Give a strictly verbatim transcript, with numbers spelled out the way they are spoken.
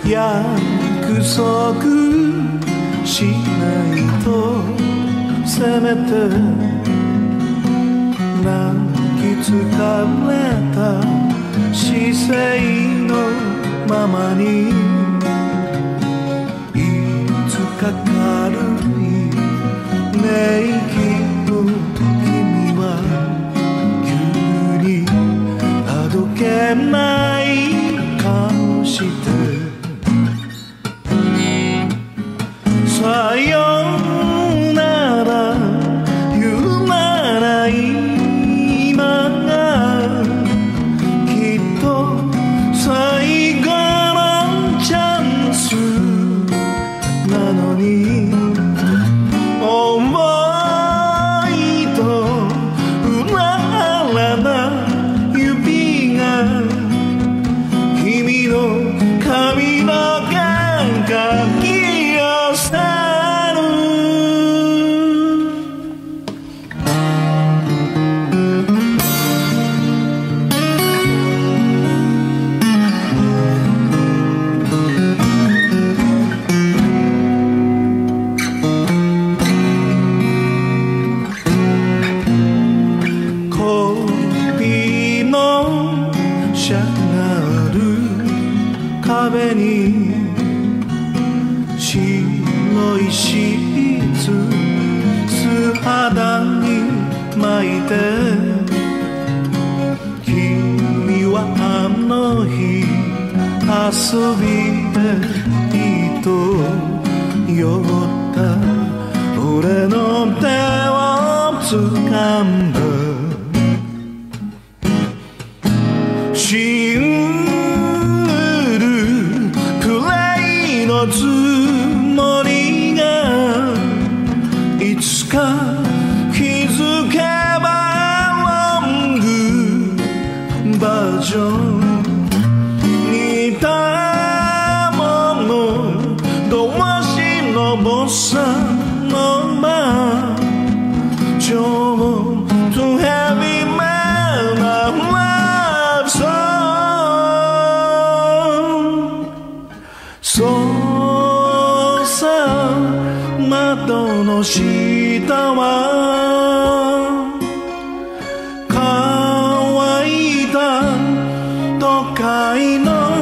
約束しないとせめて泣き疲れた姿勢のままにいつか軽い寝息を君は急にあどけない顔してさよなら言うなら今がきっと最後のチャンスなのに思いとうららな指が君の髪の毛かき寄せる恋のしゃがる壁に白いシーツ素肌に巻いて君はあの日遊びで糸よった俺の手を掴んだシングルプレイのつもりがいつか気づけばロングバージョン似たもの同士のボッサノバちょっとヘビーめなラブソングそうさ窓の下は乾いた都会の